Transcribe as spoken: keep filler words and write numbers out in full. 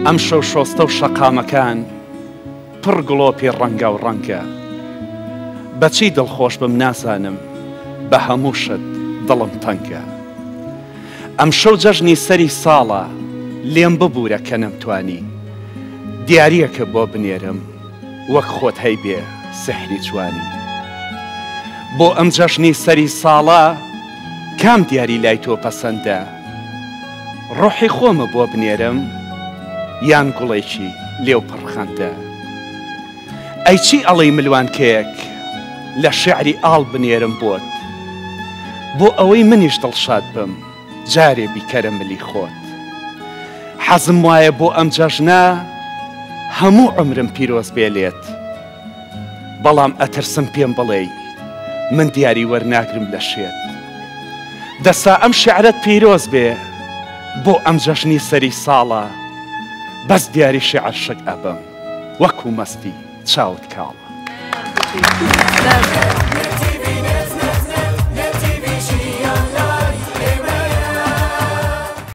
ئەم شەو شۆستە و شەقامەکان پڕ گڵۆپی ڕەنگە و ڕەنگە بەچی دڵخۆش بم نازانم بە هەموو شت دڵم تەنگە ئەم شەو جەژنی سەری ساڵە لێم ببوورە کە نەمتوانی دیاریەکە بۆ بنێرم وەک خۆت هەی بێ سحری جوانی بۆ ئەم جەژنی سەری ساڵە کام دیاری لای تۆ پەسەندە ڕۆحی خۆمە بۆ بنێرم یان گوڵێکی لێو پڕخەندە ئەی چی ئەڵەی ملوانکەیەک لە شێعری ئاڵ بنێرم بۆت بۆ ئەوەی منیش دڵشاد بم جارێ بیکەرە ملی خۆت حەزم وایە بۆ ئەم جەژنە هەموو عمرم پیرۆز بێلێت بەڵام ئەترسم پێم بڵێ من دیاری وەرناگرم لە شێت دەسا ئەم شێعرەت پیرۆز بێ بۆ ئەم جەژنی سەری ساڵە بەس دیاری شێعر شک ئەبم وەکو مەستی چاوت کاڵە